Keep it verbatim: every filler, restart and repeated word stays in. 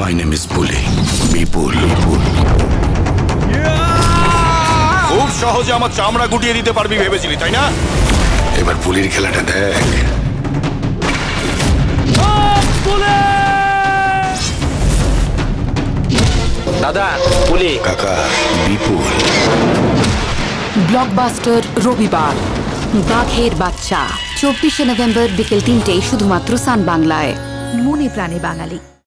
My name is বুলি। বিপুল। বিপুল। খুব সহজে আমার চামড়া গুটিয়ে দিতে পারবি ভেবেছিলি, তাই না? এবার পুলির খেলাটা দেখ। দাদা, পুলি। কাকা, বিপুল। ব্লকবাস্টার রবিবার বাঘের বাচ্চা চব্বিশে নভেম্বর বিকেল তিনটেয় শুধুমাত্র সান বাংলায়। মনে প্রাণে বাঙালি।